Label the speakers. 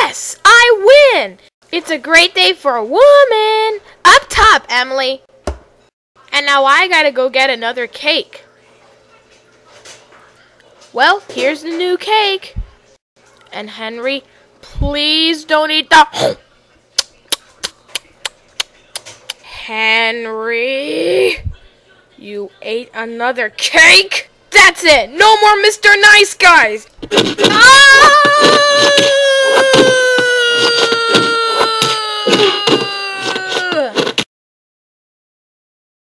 Speaker 1: Yes, I win! It's a great day for a woman! Up top, Emily! And now I gotta go get another cake. Well, here's the new cake. And Henry, please don't eat the... Henry, you ate another cake? That's it! No more Mr. Nice Guys! Ah!